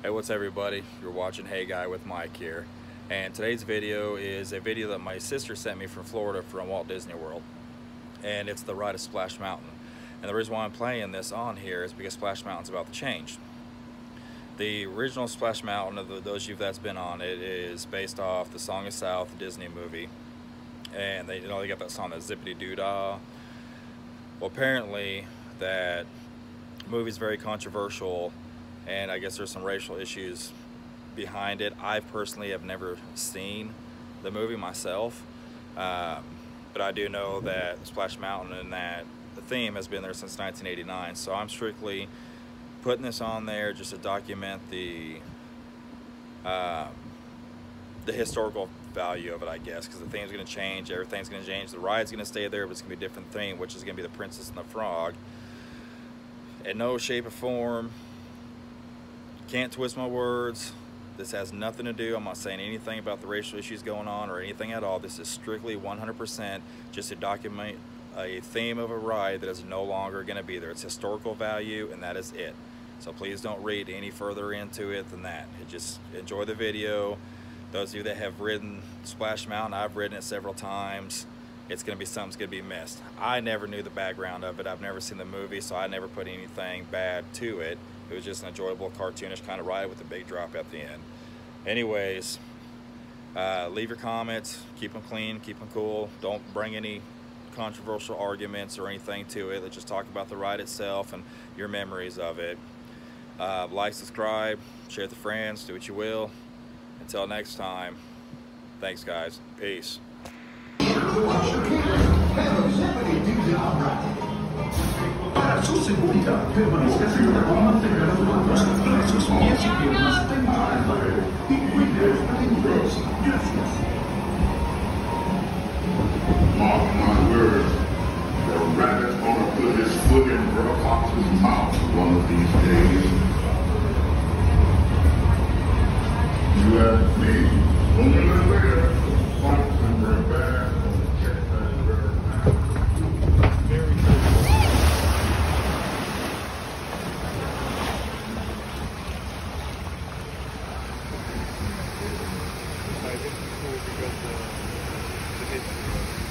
Hey, what's everybody? You're watching Hey Guy with Mike here. And today's video is a video that my sister sent me from Florida from Walt Disney World. And it's the ride of Splash Mountain. And the reason why I'm playing this on here is because Splash Mountain's about to change. The original Splash Mountain, of those of you that's been on it, is based off the Song of South, the Disney movie. And they got that song, that Zippity Doo Dah. Well, apparently that movie's very controversial, and I guess there's some racial issues behind it. I personally have never seen the movie myself, but I do know that Splash Mountain and that the theme has been there since 1989. So I'm strictly putting this on there just to document the historical value of it, I guess, because the theme's going to change, everything's going to change. The ride's going to stay there, but it's going to be a different theme, which is going to be the Princess and the Frog. In no shape or form, can't twist my words. This has nothing to do, I'm not saying anything about the racial issues going on or anything at all. This is strictly 100% just to document a theme of a ride that is no longer going to be there. It's historical value, and that is it. So please don't read any further into it than that. Just enjoy the video. Those of you that have ridden Splash Mountain, I've ridden it several times. It's going to be something that's going to be missed. I never knew the background of it. I've never seen the movie, so I never put anything bad to it. It was just an enjoyable, cartoonish kind of ride with a big drop at the end. Anyways, leave your comments. Keep them clean. Keep them cool. Don't bring any controversial arguments or anything to it. Let's just talk about the ride itself and your memories of it. Like, subscribe, share with your friends, do what you will. Until next time, thanks guys. Peace. Para su seguridad, permanezca sentada y mantenga los brazos, pies y piernas en pared y cuide esta inglés. Gracias. Mark my words, the rabbit's gonna put his foot in Brother Fox's mouth one of these days. You ask me, only a little later, Fox and bring back and check that river now. Very good. I think it's cool because the history of it.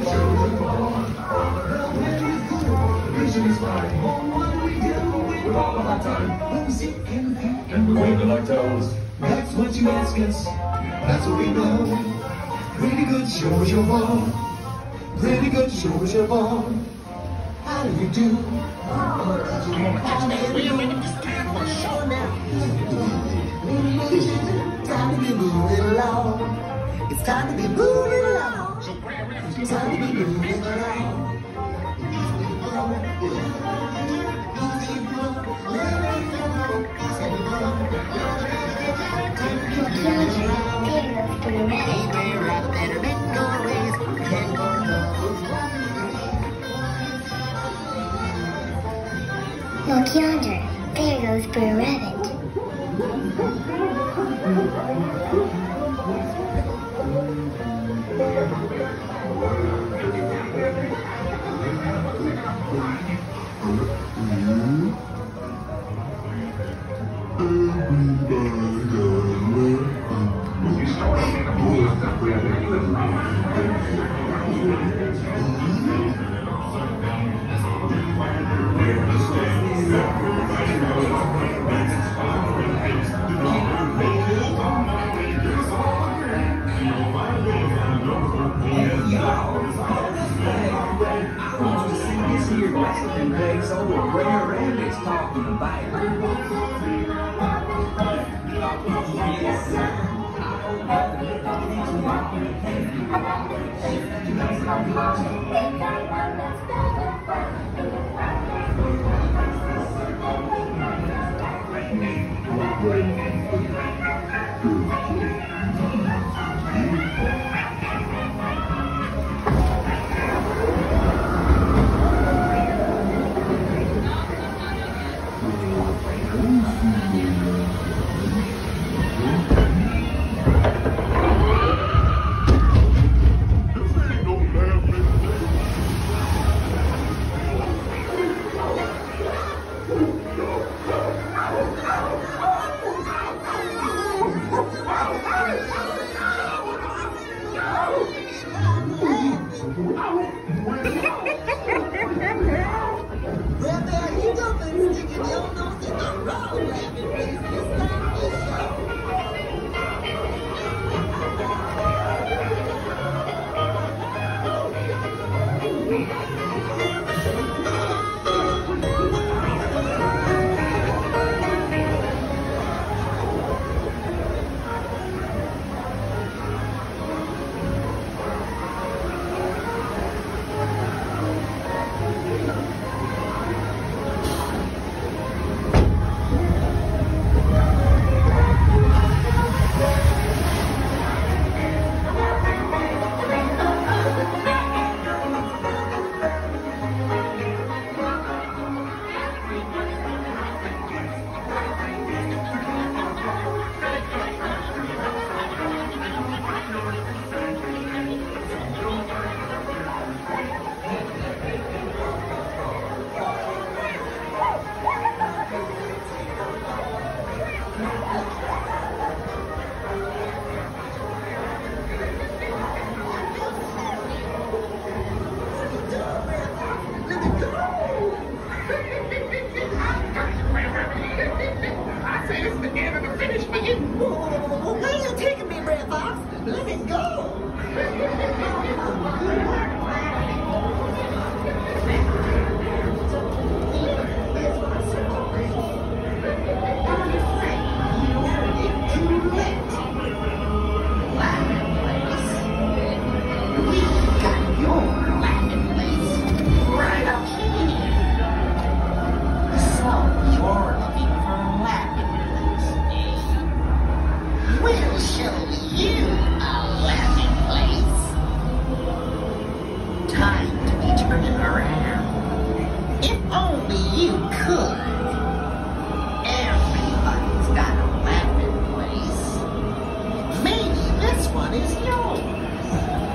Vision is fine. What we do with all of our time. Music and we wiggle our toes. That's what you ask us. That's what we know. Pretty good, show us your ball. Pretty good, show us your ball. How do you do? Time to be moving along. It's time to be moving along. It's time to be moving along. Look yonder, there goes Brer Rabbit. One is yours.